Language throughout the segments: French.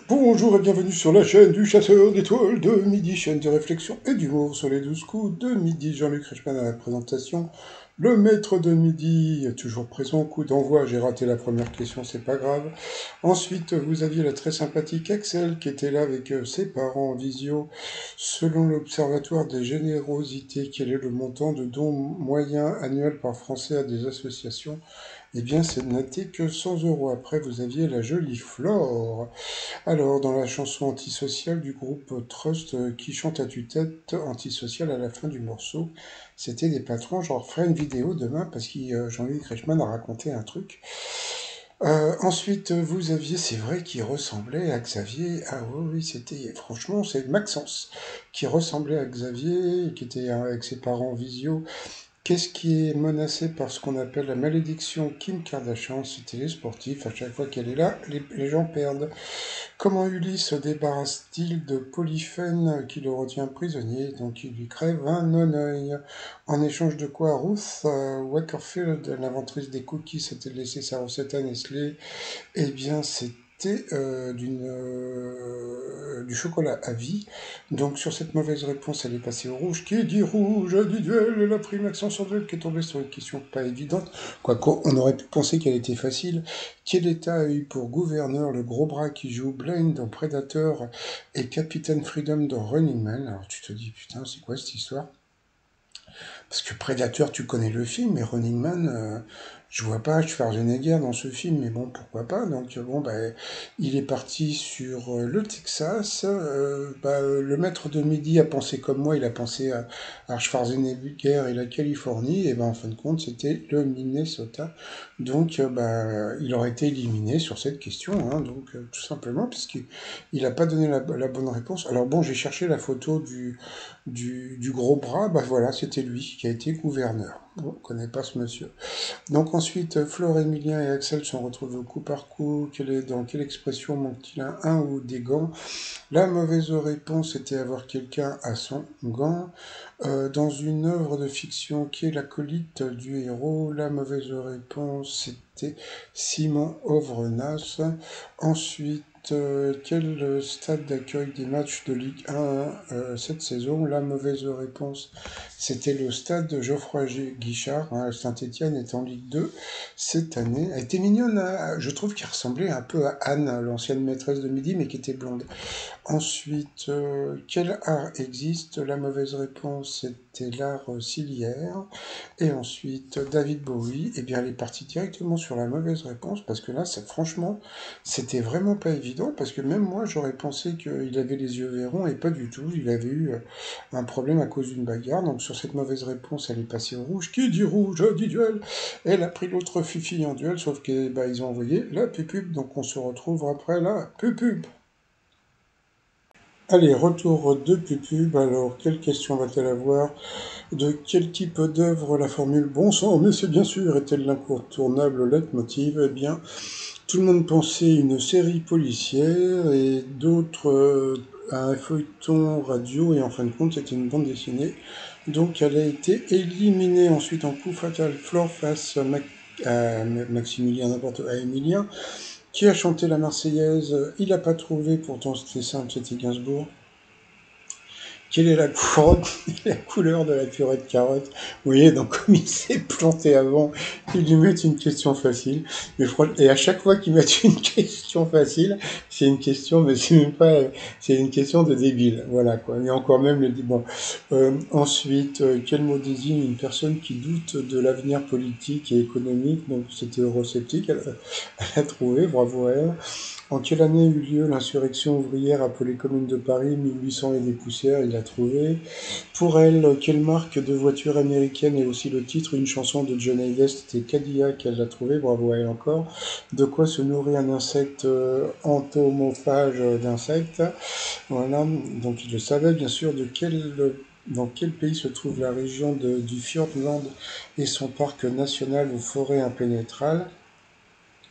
Bonjour et bienvenue sur la chaîne du chasseur d'étoiles de midi, chaîne de réflexion et d'humour sur les 12 coups de midi. Jean-Luc Reichmann à la présentation. Le maître de midi est toujours présent, coup d'envoi. J'ai raté la première question, c'est pas grave. Ensuite, vous aviez la très sympathique Axel qui était là avec ses parents en visio. Selon l'Observatoire des générosités, quel est le montant de dons moyens annuels par Français à des associations? Eh bien, c'est noté que 100 euros. Après, vous aviez la jolie Flore. Alors, dans la chanson antisociale du groupe Trust qui chante à tue-tête antisocial à la fin du morceau, c'était des patrons, genre, ferai une vidéo demain parce que Jean-Luc Reichmann a raconté un truc. Ensuite, vous aviez, c'est vrai, qui ressemblait à Xavier. Ah oui, oui, c'était, franchement, c'est Maxence qui ressemblait à Xavier, qui était avec ses parents en visio. Qu'est-ce qui est menacé par ce qu'on appelle la malédiction Kim Kardashian? C'était les sportifs. À chaque fois qu'elle est là, les gens perdent. Comment Ulysse se débarrasse-t-il de Polyphène qui le retient prisonnier, donc il lui crève un non-œil? En échange de quoi Ruth Wakefield, l'inventrice des cookies, s'est-elle laissé sa recette à Nestlé? Eh bien, c'était du chocolat à vie. Donc, sur cette mauvaise réponse, elle est passée au rouge. Qui dit rouge dit duel? Elle a pris Maxence sur duel qui est tombé sur une question pas évidente. Quoique, on aurait pu penser qu'elle était facile. Quel état a eu pour gouverneur le gros bras qui joue Blaine dans Predator et Captain Freedom dans Running Man? Alors, tu te dis, putain, c'est quoi cette histoire? Parce que Predator, tu connais le film, mais Running Man, je vois pas Schwarzenegger dans ce film, mais bon, pourquoi pas. Donc, bon, bah, il est parti sur le Texas. Le maître de midi a pensé comme moi, il a pensé à Schwarzenegger et la Californie, et ben, en fin de compte, c'était le Minnesota. Donc, il aurait été éliminé sur cette question, hein, donc, tout simplement, puisqu'il n'a pas donné la bonne réponse. Alors, bon, j'ai cherché la photo du gros bras, bah voilà, c'était lui qui a été gouverneur. Bon, on ne connaît pas ce monsieur. Donc ensuite, Flore, Emilien et Axel sont retrouvés au coup par coup. Dans quelle expression manque-t-il un ou des gants? La mauvaise réponse était avoir quelqu'un à son gant. Dans une œuvre de fiction qui est l'acolyte du héros, la mauvaise réponse était Simon Ovrenas. Ensuite, quel stade d'accueil des matchs de Ligue 1 cette saison? La mauvaise réponse, c'était le stade Geoffroy Guichard. Hein, Saint-Étienne est en Ligue 2 cette année. Elle était mignonne, hein, je trouve qu'elle ressemblait un peu à Anne, l'ancienne maîtresse de midi, mais qui était blonde. Ensuite, quel art existe? La mauvaise réponse était l'art ciliaire. Et ensuite, David Bowie, eh bien, elle est partie directement sur la mauvaise réponse, parce que là, franchement, c'était vraiment pas évident, parce que même moi, j'aurais pensé qu'il avait les yeux verrons, et pas du tout. Il avait eu un problème à cause d'une bagarre. Donc, sur cette mauvaise réponse, elle est passée au rouge. Qui dit rouge dit duel. Elle a pris l'autre Fifi en duel, sauf que ils ont envoyé la pupube. Donc, on se retrouve après la pupube. Allez, retour de pupube. Alors, quelle question va-t-elle avoir? De quel type d'œuvre la formule bon sang, mais c'est bien sûr est-elle l'incontournable leitmotiv? Eh bien, tout le monde pensait une série policière et d'autres à un feuilleton radio, et en fin de compte, c'était une bande dessinée. Donc, elle a été éliminée ensuite en coup fatal. Flore face à Maximilien, n'importe à Emilien, qui a chanté la Marseillaise. Il n'a pas trouvé, pourtant c'était simple, c'était Gainsbourg. Quelle est la couleur de la purée de carotte? Vous voyez, donc comme il s'est planté avant, ils lui mettent une question facile. Et à chaque fois qu'ils mettent une question facile, c'est une question, mais c'est même pas, c'est une question de débile. Voilà, quoi. Mais encore même, bon. Ensuite, quel mot désigne une personne qui doute de l'avenir politique et économique? Donc, c'était eurosceptique. Elle a trouvé, bravo à elle. En quelle année eut lieu l'insurrection ouvrière appelée Commune de Paris, 1800 et des poussières? Il l'a trouvé. Pour elle, quelle marque de voiture américaine est aussi le titre? Une chanson de John Hayes, c'était Cadillac, elle l'a trouvé, bravo à elle encore. De quoi se nourrit un insecte entomophage d'insectes? Voilà, donc il le savait bien sûr. Dans quel pays se trouve la région du Fiordland et son parc national ou forêt impénétrable?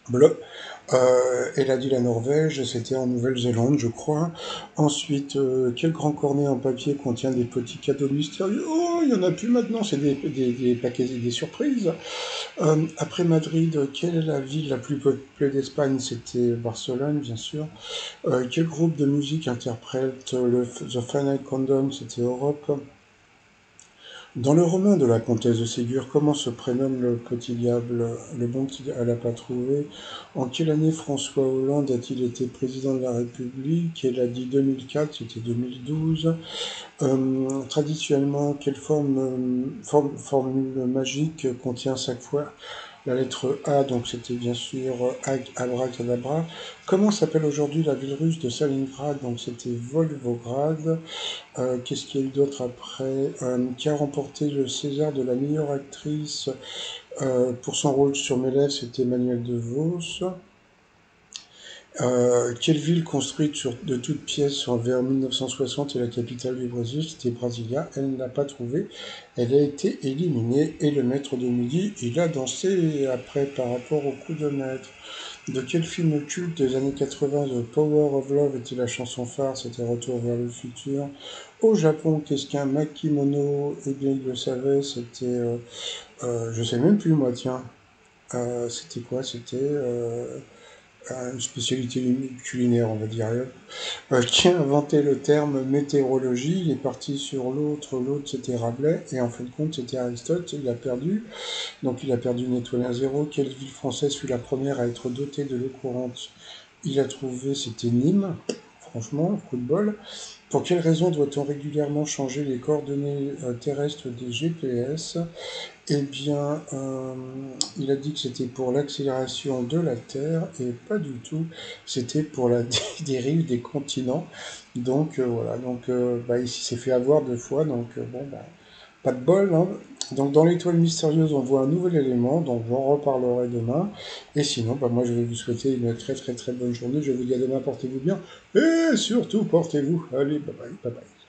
Bleu. Elle a dit la Norvège, c'était en Nouvelle-Zélande, je crois. Ensuite, quel grand cornet en papier contient des petits cadeaux mystérieux? Oh, il y en a plus maintenant, c'est des paquets, des surprises. Après Madrid, quelle est la ville la plus peuplée d'Espagne? C'était Barcelone, bien sûr. Quel groupe de musique interprète The Final Countdown? C'était Europe. Dans le roman de la comtesse de Ségur, comment se prénomme le petit diable, le bon petit diable, elle n'a pas trouvé? En quelle année François Hollande a-t-il été président de la République? Elle a dit 2004, c'était 2012. Traditionnellement, quelle formule magique contient chaque fois la lettre A? Donc c'était bien sûr Abracadabra. Comment s'appelle aujourd'hui la ville russe de Stalingrad? Donc c'était Volgograd. Qu'est-ce qu'il y a eu d'autre après? Qui a remporté le César de la meilleure actrice pour son rôle sur Mes lèvres? C'était Emmanuelle DeVos. Quelle ville construite de toutes pièces vers 1960 est la capitale du Brésil? C'était Brasilia. Elle ne l'a pas trouvée. Elle a été éliminée. Et le maître de midi, il a dansé après par rapport au coup de maître. De quel film culte des années 80 The Power of Love était la chanson phare? C'était Retour vers le futur. Au Japon, qu'est-ce qu'un makimono? Eh bien, il le savait. C'était, je sais même plus moi, tiens. C'était quoi? C'était une spécialité culinaire, on va dire. Qui a inventé le terme météorologie? Il est parti sur l'autre c'était Rabelais, et en fin de compte c'était Aristote, il a perdu, donc il a perdu une étoile 1-0. Quelle ville française fut la première à être dotée de l'eau courante? Il a trouvé, c'était Nîmes, franchement, coup de bol. Pour quelle raison doit-on régulièrement changer les coordonnées terrestres des GPS? Eh bien, il a dit que c'était pour l'accélération de la Terre et pas du tout. C'était pour la dérive des continents. Donc voilà, donc bah, il s'est fait avoir 2 fois, donc bon, bah, pas de bol, hein. Donc dans l'étoile mystérieuse, on voit un nouvel élément, donc j'en reparlerai demain. Et sinon, bah, moi je vais vous souhaiter une très très très bonne journée. Je vous dis à demain, portez-vous bien. Et surtout, portez-vous. Allez, bye bye, bye bye.